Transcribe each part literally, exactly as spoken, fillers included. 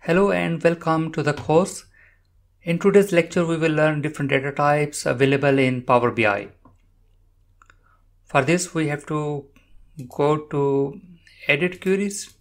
Hello and welcome to the course. In today's lecture, we will learn different data types available in Power B I. For this, we have to go to Edit Queries.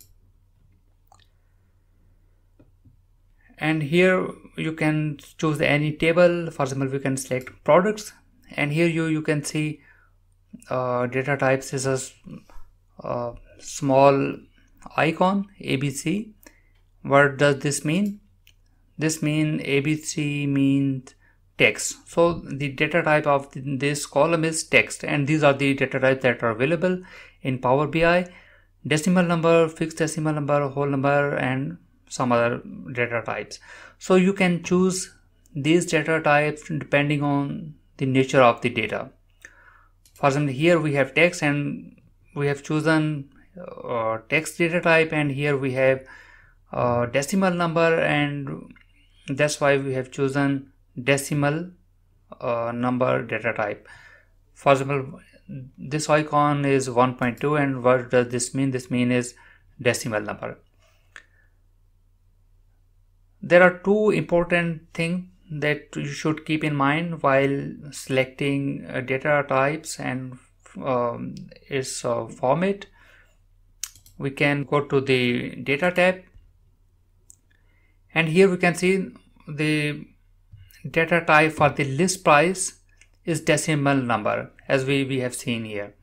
And here you can choose any table. For example, we can select products. And here you, you can see uh, data types is a uh, small icon, A B C. What does this mean? This means A B C means text. So the data type of this column is text, and these are the data types that are available in Power B I: decimal number, fixed decimal number, whole number, and some other data types. So you can choose these data types depending on the nature of the data. For example, here we have text and we have chosen uh, text data type, and here we have uh, decimal number, and that's why we have chosen decimal uh, number data type. For example, this icon is one point two, and what does this mean? This mean is decimal number. There are two important things that you should keep in mind while selecting uh, data types and um, its uh, format. We can go to the data tab, and here we can see the data type for the list price is decimal number, as we, we have seen here.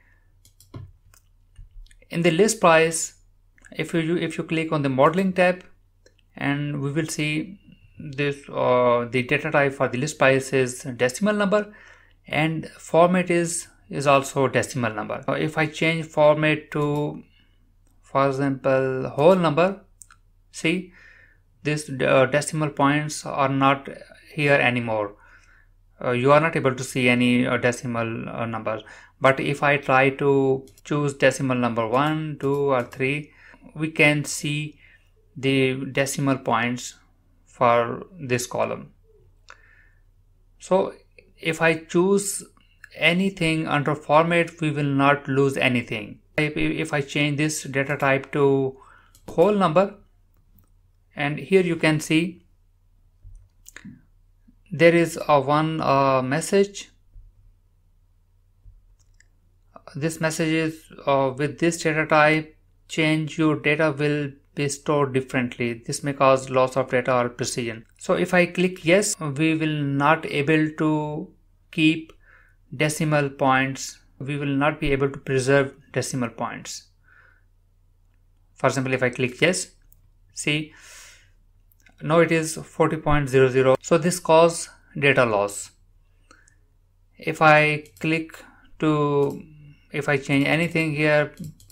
In the list price, if you if you click on the modeling tab, and we will see this uh, the data type for the list price is decimal number, and format is is also decimal number. If I change format to, for example, whole number, see this uh, decimal points are not here anymore. Uh, you are not able to see any uh, decimal uh, numbers. But if I try to choose decimal number one, two, or three, we can see the decimal points for this column. So if I choose anything under format, we will not lose anything. If, if I change this data type to whole number, and here you can see there is a one uh, message. This message is uh, with this data type, change your data will be stored differently. This may cause loss of data or precision. So if I click yes, we will not able to keep decimal points. We will not be able to preserve decimal points. For example, if I click yes, see, now it is forty point zero zero. So this causes data loss. If I click to, if I change anything here,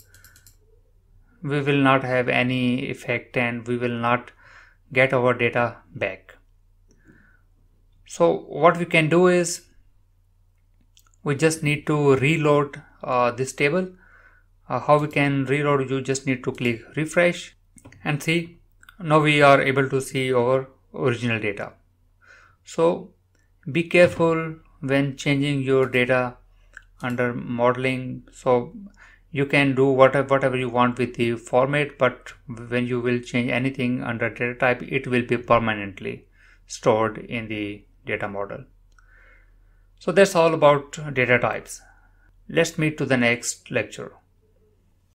we will not have any effect and we will not get our data back. So what we can do is we just need to reload uh, this table. Uh, how we can reload? You just need to click refresh and see. Now we are able to see our original data. So be careful when changing your data under modeling. So you can do whatever, whatever you want with the format, but when you will change anything under data type, it will be permanently stored in the data model. So that's all about data types. Let's meet to the next lecture.